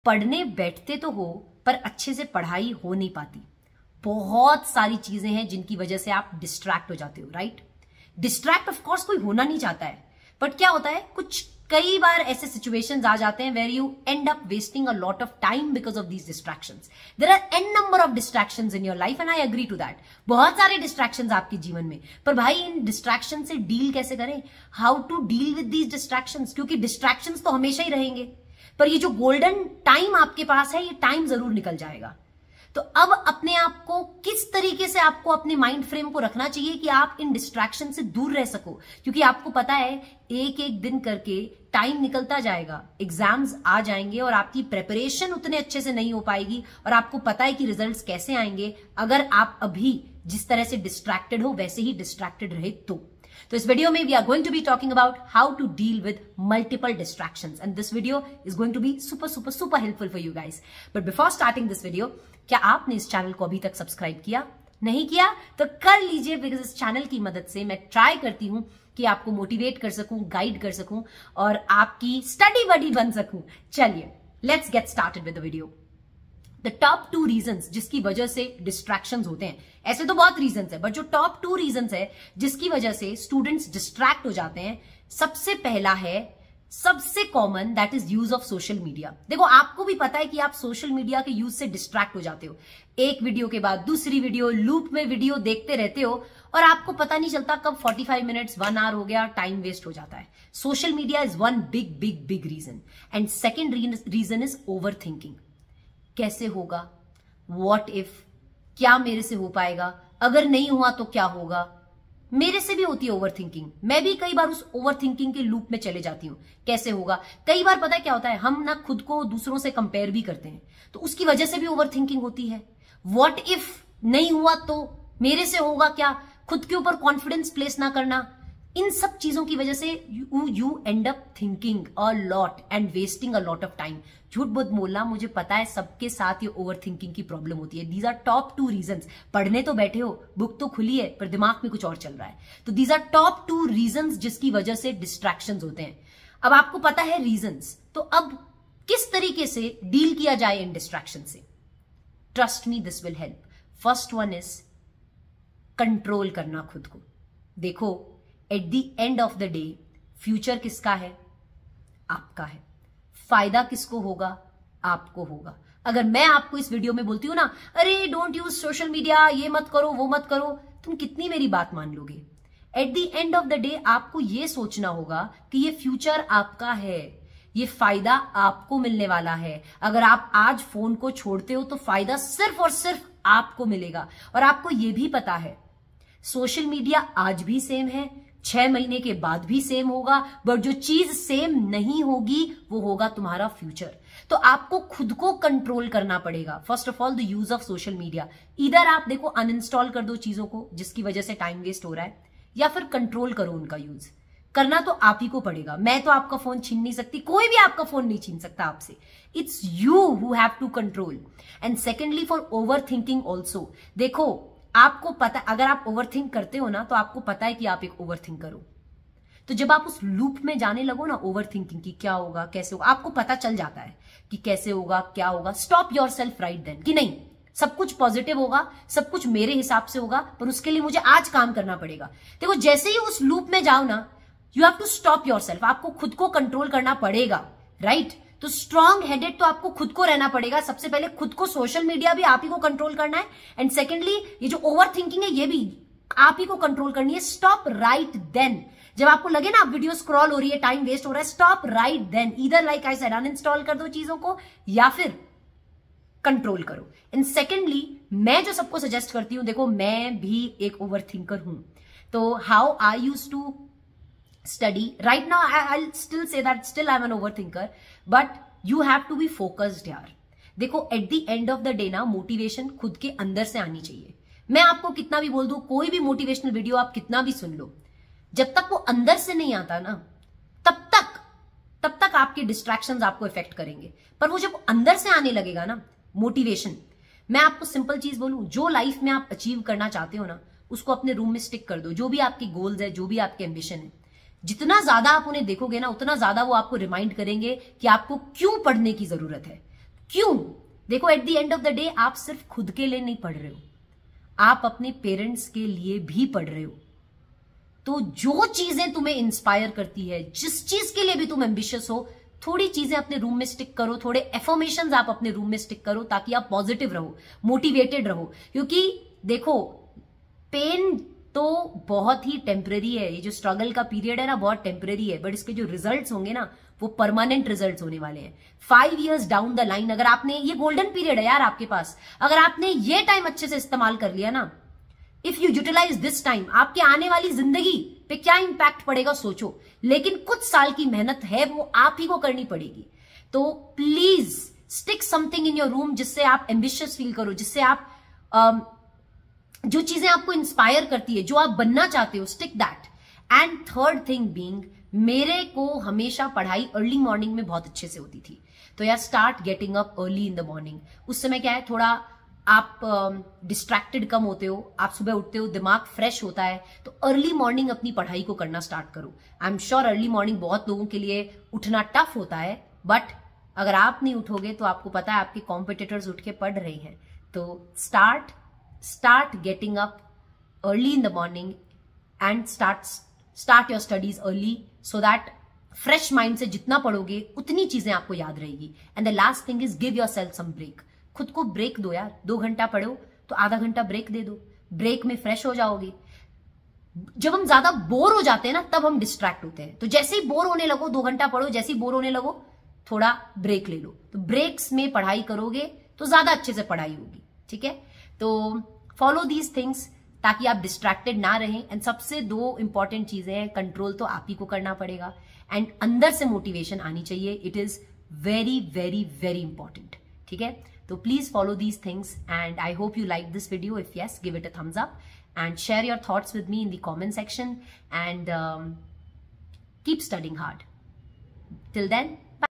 पढ़ने बैठते तो हो पर अच्छे से पढ़ाई हो नहीं पाती। बहुत सारी चीजें हैं जिनकी वजह से आप डिस्ट्रैक्ट हो जाते हो, राइट? डिस्ट्रैक्ट ऑफ कोर्स कोई होना नहीं चाहता है, बट क्या होता है कुछ कई बार ऐसे सिचुएशंस आ जाते हैं where you end up wasting a lot of time because of these distractions. There are a number of distractions in your life and I agree to that. बहुत सारे डिस्ट्रैक्शंस आपके जीवन में, पर भाई इन डिस्ट्रैक्शन से डील कैसे करें? How to deal with these distractions? क्योंकि डिस्ट्रैक्शंस तो हमेशा ही रहेंगे, पर ये जो गोल्डन टाइम आपके पास है, ये टाइम जरूर निकल जाएगा। तो अब अपने आप को किस तरीके से आपको अपने माइंड फ्रेम को रखना चाहिए कि आप इन डिस्ट्रैक्शन से दूर रह सको, क्योंकि आपको पता है एक एक दिन करके टाइम निकलता जाएगा, एग्जाम्स आ जाएंगे और आपकी प्रिपरेशन उतने अच्छे से नहीं हो पाएगी और आपको पता है कि रिजल्ट्स कैसे आएंगे अगर आप अभी जिस तरह से डिस्ट्रैक्टेड हो वैसे ही डिस्ट्रैक्टेड रहे तो इस वीडियो में we are going to be talking about how to deal with multiple distractions and this video is going to be super super super helpful for you guys. But before starting this video, क्या आपने इस channel को अभी तक subscribe किया? नहीं किया तो कर लीजिए, बिकॉज इस चैनल की मदद से मैं ट्राई करती हूं कि आपको मोटिवेट कर सकूं, गाइड कर सकूं और आपकी स्टडी बडी बन सकूं। चलिए let's get started with the video. The top 2 reasons जिसकी वजह से डिस्ट्रैक्शंस होते हैं, ऐसे तो बहुत रीजंस है, बट जो टॉप 2 रीजंस है जिसकी वजह से स्टूडेंट्स डिस्ट्रैक्ट हो जाते हैं, सबसे पहला है, सबसे common, that is use of social media. देखो आपको भी पता है कि आप सोशल मीडिया के यूज से डिस्ट्रैक्ट हो जाते हो, एक वीडियो के बाद दूसरी वीडियो, लूप में वीडियो देखते रहते हो और आपको पता नहीं चलता कब 45 मिनट्स 1 आवर हो गया, टाइम वेस्ट हो जाता है। Social media is one big big big reason. And second reason is overthinking. कैसे होगा, व्हाट इफ, क्या मेरे से हो पाएगा, अगर नहीं हुआ तो क्या होगा। मेरे से भी होती है ओवर थिंकिंग, मैं भी कई बार उस ओवर थिंकिंग के लूप में चले जाती हूं। कैसे होगा, कई बार पता है क्या होता है, हम ना खुद को दूसरों से कंपेयर भी करते हैं, तो उसकी वजह से भी ओवर थिंकिंग होती है। व्हाट इफ नहीं हुआ तो मेरे से होगा क्या, खुद के ऊपर कॉन्फिडेंस प्लेस ना करना, इन सब चीजों की वजह से you end up thinking a lot and wasting a lot of time. झूठ बहुत बोलना, मुझे पता है सबके साथ ये ओवर थिंकिंग की प्रॉब्लम होती है। These are top 2 reasons. पढ़ने तो बैठे हो, बुक तो खुली है, पर दिमाग में कुछ और चल रहा है। तो दीज आर टॉप 2 रीजंस जिसकी वजह से डिस्ट्रैक्शंस होते हैं। अब आपको पता है रीजंस, तो अब किस तरीके से डील किया जाए इन डिस्ट्रैक्शन से? Trust me, this will help. First one is control करना खुद को। देखो at the end of the day future किसका है? आपका है। फायदा किसको होगा? आपको होगा। अगर मैं आपको इस वीडियो में बोलती हूं ना, अरे डोंट यूज सोशल मीडिया, ये मत करो वो मत करो, तुम कितनी मेरी बात मान लोगे? At the end of the day आपको ये सोचना होगा कि ये फ्यूचर आपका है, ये फायदा आपको मिलने वाला है। अगर आप आज फोन को छोड़ते हो तो फायदा सिर्फ और सिर्फ आपको मिलेगा। और आपको ये भी पता है सोशल मीडिया आज भी सेम है, 6 महीने के बाद भी सेम होगा, बट जो चीज सेम नहीं होगी वो होगा तुम्हारा फ्यूचर। तो आपको खुद को कंट्रोल करना पड़ेगा। First of all the use of social media, इधर आप देखो अनइंस्टॉल कर दो चीजों को जिसकी वजह से टाइम वेस्ट हो रहा है, या फिर कंट्रोल करो उनका यूज। करना तो आप ही को पड़ेगा। मैं तो आपका फोन छीन नहीं सकती, कोई भी आपका फोन नहीं छीन सकता आपसे। It's you who have to control. And secondly for overthinking also, देखो आपको पता, अगर आप ओवरथिंक करते हो ना तो आपको पता है कि आप एक ओवरथिंकर हो। तो जब आप उस लूप में जाने लगो ना ओवरथिंकिंग की, क्या होगा कैसे होगा, आपको पता चल जाता है कि कैसे होगा क्या होगा। स्टॉप योरसेल्फ राइट देन कि नहीं, सब कुछ पॉजिटिव होगा, सब कुछ मेरे हिसाब से होगा, पर उसके लिए मुझे आज काम करना पड़ेगा। देखो जैसे ही उस लूप में जाओ ना, you have to stop yourself. आपको खुद को कंट्रोल करना पड़ेगा, राइट? तो स्ट्रांग हेडेड तो आपको खुद को रहना पड़ेगा। सबसे पहले खुद को, सोशल मीडिया भी आप ही को कंट्रोल करना है, एंड सेकेंडली ये जो ओवर थिंकिंग है ये भी आप ही को कंट्रोल करनी है। Stop right then. जब आपको लगे ना आप वीडियो स्क्रॉल हो रही है, टाइम वेस्ट हो रहा है, स्टॉप राइट देन। इधर लाइक आई सेड अनइंस्टॉल कर दो चीजों को या फिर कंट्रोल करो। एंड सेकेंडली मैं जो सबको सजेस्ट करती हूं, देखो मैं भी एक ओवर थिंकर हूं, तो how I used to study right now, I'll still say that still I'm an overthinker, but you have to be focused यार। देखो at the end of the day ना मोटिवेशन खुद के अंदर से आनी चाहिए। मैं आपको कितना भी बोल दूं, कोई भी मोटिवेशनल वीडियो आप कितना भी सुन लो, जब तक वो अंदर से नहीं आता ना तब तक आपके डिस्ट्रैक्शंस आपको इफेक्ट करेंगे। पर वो जब अंदर से आने लगेगा ना मोटिवेशन, मैं आपको सिंपल चीज बोलूं, जो लाइफ में आप अचीव करना चाहते हो ना उसको अपने रूम में स्टिक कर दो। जो भी आपके गोल्स है, जो भी आपके एम्बिशन है, जितना ज्यादा आप उन्हें देखोगे ना उतना ज्यादा वो आपको रिमाइंड करेंगे कि आपको क्यों पढ़ने की जरूरत है। क्यों? देखो, at the end of the day आप सिर्फ खुद के लिए नहीं पढ़ रहे हो, आप अपने पेरेंट्स के लिए भी पढ़ रहे हो। तो जो चीजें तुम्हें इंस्पायर करती है, जिस चीज के लिए भी तुम एम्बिशियस हो, थोड़ी चीजें अपने रूम में स्टिक करो, थोड़े एफर्मेशंस आप अपने रूम में स्टिक करो, ताकि आप पॉजिटिव रहो, मोटिवेटेड रहो। क्योंकि देखो, पेन तो बहुत ही टेम्पररी है, ये जो स्ट्रगल का पीरियड है ना, बहुत टेम्पररी है, बट इसके जो रिजल्ट्स होंगे ना, वो परमानेंट रिजल्ट्स होने वाले हैं। 5 years डाउन द लाइन, अगर आपने, ये गोल्डन पीरियड है यार आपके पास, अगर आपने ये टाइम अच्छे से इस्तेमाल कर लिया ना, if you utilise this time, आपके आने वाली जिंदगी पे क्या इंपैक्ट पड़ेगा सोचो। लेकिन कुछ साल की मेहनत है, वो आप ही को करनी पड़ेगी। तो please stick something in your room, जिससे आप एम्बिशियस फील करो, जिससे आप जो चीजें आपको इंस्पायर करती है, जो आप बनना चाहते हो, stick that. And third thing being, मेरे को हमेशा पढ़ाई अर्ली मॉर्निंग में बहुत अच्छे से होती थी, तो यार start getting up early in the morning. उस समय क्या है, थोड़ा आप डिस्ट्रैक्टेड कम होते हो, आप सुबह उठते हो, दिमाग फ्रेश होता है, तो अर्ली मॉर्निंग अपनी पढ़ाई को करना स्टार्ट करो। I am sure early morning बहुत लोगों के लिए उठना टफ होता है, बट अगर आप नहीं उठोगे तो आपको पता है आपके कॉम्पिटिटर्स उठ के पढ़ रहे हैं। तो start getting up early in the morning and start your studies early, so that fresh mind से जितना पढ़ोगे उतनी चीजें आपको याद रहेगी। And the last thing is give yourself some break. खुद को ब्रेक दो यार, 2 घंटा पढ़ो तो आधा घंटा ब्रेक दे दो, ब्रेक में फ्रेश हो जाओगे। जब हम ज्यादा बोर हो जाते हैं ना, तब हम डिस्ट्रैक्ट होते हैं। तो जैसे ही बोर होने लगो, 2 घंटा पढ़ो, जैसे ही बोर होने लगो थोड़ा ब्रेक ले लो। तो ब्रेक्स में पढ़ाई करोगे तो ज्यादा अच्छे से पढ़ाई होगी, ठीक है। तो फॉलो दीज थिंग्स ताकि आप डिस्ट्रैक्टेड ना रहें। एंड सबसे 2 इंपॉर्टेंट चीजें हैं, कंट्रोल तो आप ही को करना पड़ेगा, एंड अंदर से मोटिवेशन आनी चाहिए। It is very very very important, ठीक है। तो please follow these things, and I hope you liked this video. If yes, give it a thumbs up and share your thoughts with me in the comment section, and keep studying hard. Till then,